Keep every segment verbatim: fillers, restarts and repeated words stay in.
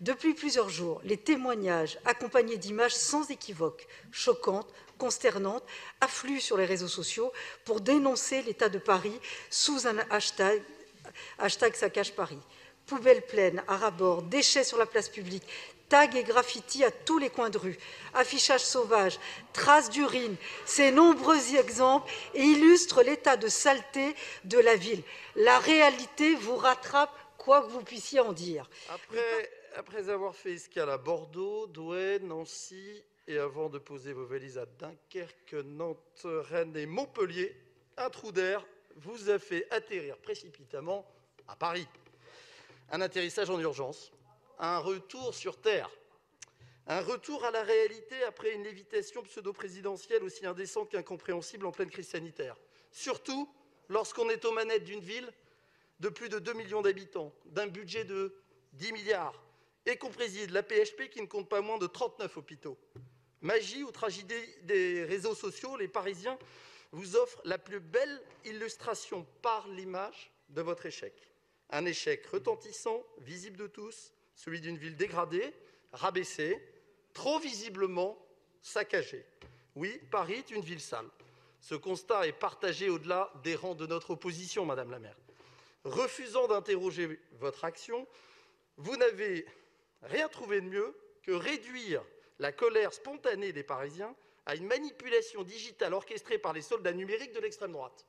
Depuis plusieurs jours, les témoignages accompagnés d'images sans équivoque, choquantes, consternantes, affluent sur les réseaux sociaux pour dénoncer l'état de Paris sous un hashtag, hashtag Saccage Paris. Poubelles pleines, à ras-bord, déchets sur la place publique, tags et graffitis à tous les coins de rue, affichage sauvage, traces d'urine, ces nombreux exemples illustrent l'état de saleté de la ville. La réalité vous rattrape, quoi que vous puissiez en dire. Après, après avoir fait escale à Bordeaux, Douai, Nancy, et avant de poser vos valises à Dunkerque, Nantes, Rennes et Montpellier, un trou d'air vous a fait atterrir précipitamment à Paris. Un atterrissage en urgence, un retour sur Terre, un retour à la réalité après une lévitation pseudo-présidentielle aussi indécente qu'incompréhensible en pleine crise sanitaire. Surtout lorsqu'on est aux manettes d'une ville de plus de deux millions d'habitants, d'un budget de dix milliards, et qu'on préside la P H P qui ne compte pas moins de trente-neuf hôpitaux. Magie ou tragédie des réseaux sociaux, les Parisiens vous offrent la plus belle illustration par l'image de votre échec. Un échec retentissant, visible de tous, celui d'une ville dégradée, rabaissée, trop visiblement saccagée. Oui, Paris est une ville sale. Ce constat est partagé au-delà des rangs de notre opposition, Madame la maire. Refusant d'interroger votre action, vous n'avez rien trouvé de mieux que réduire la colère spontanée des Parisiens à une manipulation digitale orchestrée par les soldats numériques de l'extrême droite.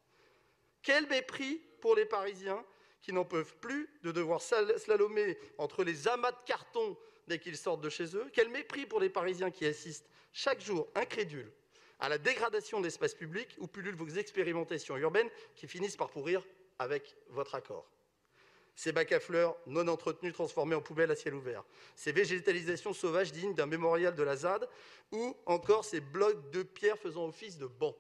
Quel mépris pour les Parisiens qui n'en peuvent plus de devoir slalomer entre les amas de carton dès qu'ils sortent de chez eux. Quel mépris pour les Parisiens qui assistent chaque jour, incrédules, à la dégradation de l'espace public où pullulent vos expérimentations urbaines qui finissent par pourrir avec votre accord. Ces bacs à fleurs non entretenus transformés en poubelles à ciel ouvert, ces végétalisations sauvages dignes d'un mémorial de la Z A D, ou encore ces blocs de pierre faisant office de bancs.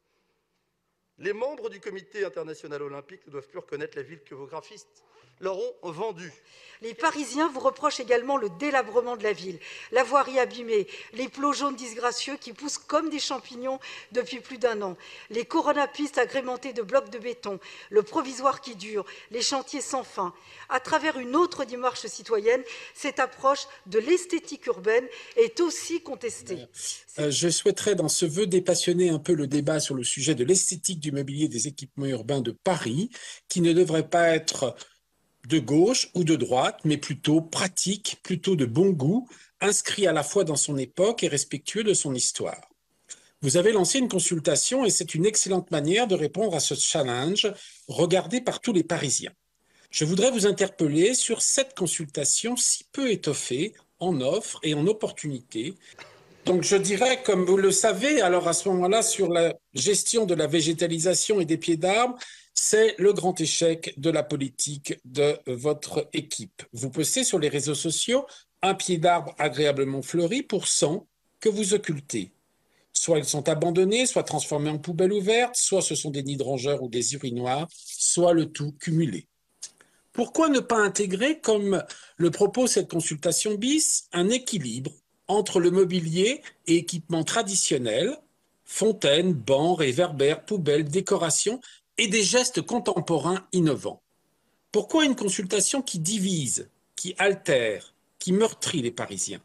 Les membres du Comité international olympique ne doivent plus reconnaître la ville que vos graphistes leur ont vendue. Les Parisiens vous reprochent également le délabrement de la ville, la voirie abîmée, les plots jaunes disgracieux qui poussent comme des champignons depuis plus d'un an, les coronapistes agrémentées de blocs de béton, le provisoire qui dure, les chantiers sans fin. À travers une autre démarche citoyenne, cette approche de l'esthétique urbaine est aussi contestée. Euh, je souhaiterais, dans ce vœu, dépassionner un peu le débat sur le sujet de l'esthétique du mobilier des équipements urbains de Paris, qui ne devrait pas être de gauche ou de droite, mais plutôt pratique, plutôt de bon goût, inscrit à la fois dans son époque et respectueux de son histoire. Vous avez lancé une consultation et c'est une excellente manière de répondre à ce challenge regardé par tous les Parisiens. Je voudrais vous interpeller sur cette consultation si peu étoffée en offres et en opportunités. Donc je dirais, comme vous le savez, alors à ce moment-là, sur la gestion de la végétalisation et des pieds d'arbres, c'est le grand échec de la politique de votre équipe. Vous postez sur les réseaux sociaux un pied d'arbre agréablement fleuri pour cent que vous occultez. Soit ils sont abandonnés, soit transformés en poubelle ouverte, soit ce sont des nids de rongeurs ou des urinoirs, soit le tout cumulé. Pourquoi ne pas intégrer, comme le propose cette consultation bis, un équilibre entre le mobilier et équipements traditionnels, fontaines, bancs, réverbères, poubelles, décorations, et des gestes contemporains innovants? Pourquoi une consultation qui divise, qui altère, qui meurtrit les Parisiens?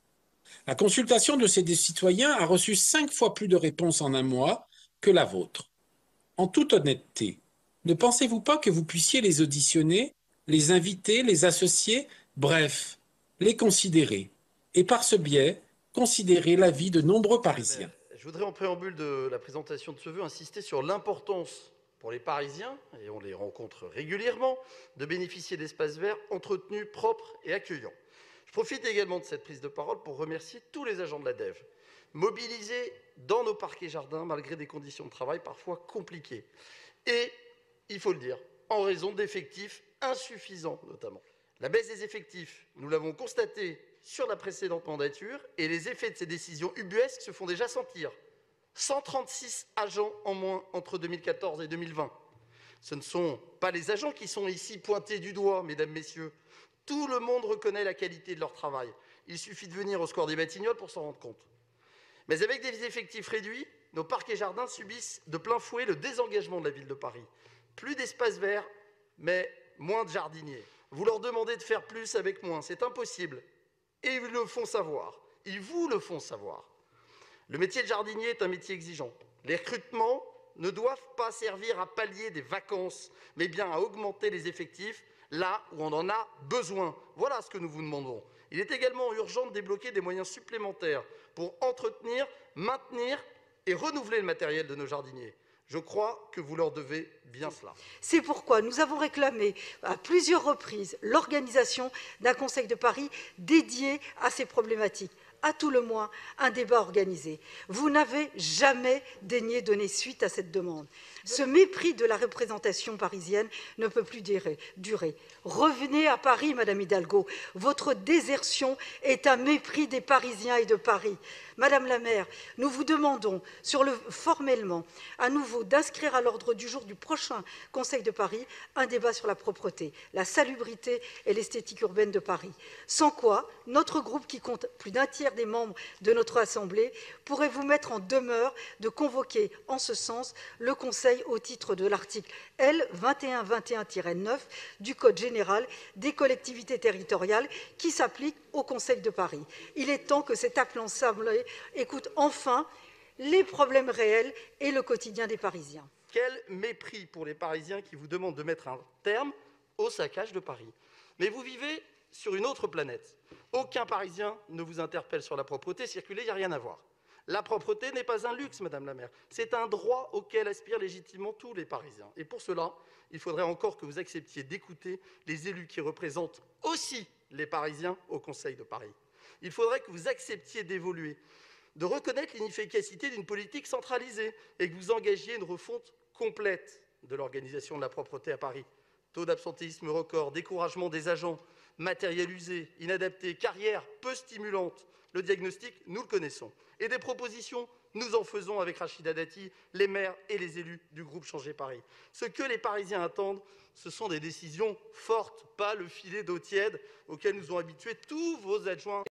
La consultation de ces deux citoyens a reçu cinq fois plus de réponses en un mois que la vôtre. En toute honnêteté, ne pensez-vous pas que vous puissiez les auditionner, les inviter, les associer, bref, les considérer, et par ce biais, considérer l'avis de nombreux Parisiens? Je voudrais, en préambule de la présentation de ce vœu, insister sur l'importance pour les Parisiens, et on les rencontre régulièrement, de bénéficier d'espaces verts entretenus, propres et accueillants. Je profite également de cette prise de parole pour remercier tous les agents de la D E V, mobilisés dans nos parcs et jardins malgré des conditions de travail parfois compliquées. Et, il faut le dire, en raison d'effectifs insuffisants notamment. La baisse des effectifs, nous l'avons constaté sur la précédente mandature, et les effets de ces décisions ubuesques se font déjà sentir. cent trente-six agents en moins entre deux mille quatorze et deux mille vingt. Ce ne sont pas les agents qui sont ici pointés du doigt, mesdames, messieurs. Tout le monde reconnaît la qualité de leur travail. Il suffit de venir au square des Batignolles pour s'en rendre compte. Mais avec des effectifs réduits, nos parcs et jardins subissent de plein fouet le désengagement de la ville de Paris. Plus d'espaces verts, mais moins de jardiniers. Vous leur demandez de faire plus avec moins, c'est impossible. Et ils le font savoir, ils vous le font savoir. Le métier de jardinier est un métier exigeant. Les recrutements ne doivent pas servir à pallier des vacances, mais bien à augmenter les effectifs là où on en a besoin. Voilà ce que nous vous demandons. Il est également urgent de débloquer des moyens supplémentaires pour entretenir, maintenir et renouveler le matériel de nos jardiniers. Je crois que vous leur devez bien cela. C'est pourquoi nous avons réclamé à plusieurs reprises l'organisation d'un Conseil de Paris dédié à ces problématiques. À tout le moins, un débat organisé. Vous n'avez jamais daigné donner suite à cette demande. Ce mépris de la représentation parisienne ne peut plus durer. Revenez à Paris, Madame Hidalgo. Votre désertion est un mépris des Parisiens et de Paris. Madame la maire, nous vous demandons sur le, formellement à nouveau d'inscrire à l'ordre du jour du prochain Conseil de Paris un débat sur la propreté, la salubrité et l'esthétique urbaine de Paris. Sans quoi, notre groupe, qui compte plus d'un tiers des membres de notre Assemblée, pourrait vous mettre en demeure de convoquer en ce sens le Conseil au titre de l'article L vingt et un vingt et un tiret neuf du Code général des collectivités territoriales qui s'applique au Conseil de Paris. Il est temps que cette Assemblée écoute enfin les problèmes réels et le quotidien des Parisiens. Quel mépris pour les Parisiens qui vous demandent de mettre un terme au saccage de Paris. Mais vous vivez sur une autre planète. Aucun Parisien ne vous interpelle sur la propreté, circuler, il n'y a rien à voir. La propreté n'est pas un luxe, Madame la maire, c'est un droit auquel aspirent légitimement tous les Parisiens. Et pour cela, il faudrait encore que vous acceptiez d'écouter les élus qui représentent aussi les Parisiens au Conseil de Paris. Il faudrait que vous acceptiez d'évoluer, de reconnaître l'inefficacité d'une politique centralisée et que vous engagiez une refonte complète de l'organisation de la propreté à Paris. Taux d'absentéisme record, découragement des agents, matériel usé, inadapté, carrière peu stimulante. Le diagnostic, nous le connaissons. Et des propositions, nous en faisons avec Rachida Dati, les maires et les élus du groupe Changer Paris. Ce que les Parisiens attendent, ce sont des décisions fortes, pas le filet d'eau tiède auquel nous ont habitués tous vos adjoints.